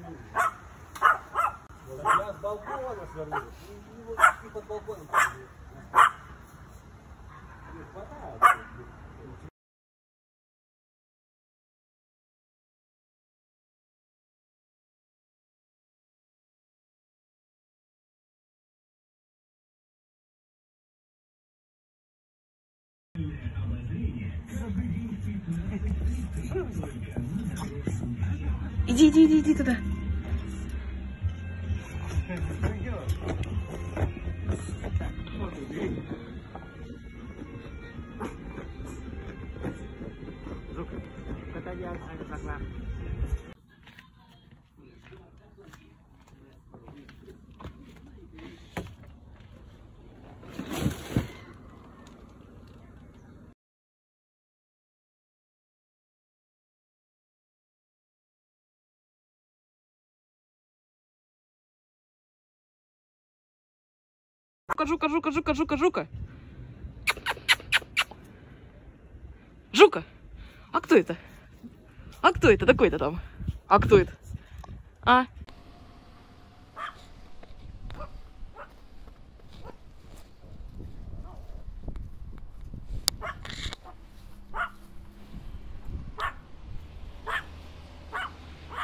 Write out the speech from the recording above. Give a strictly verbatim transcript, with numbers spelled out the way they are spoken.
Я с балкона свернул. И под балконом. Не хватает. Иди, иди, иди, иди туда. Жука, жука, жука, жука, жука. Жука. А кто это? А кто это такой-то там? А кто это? А?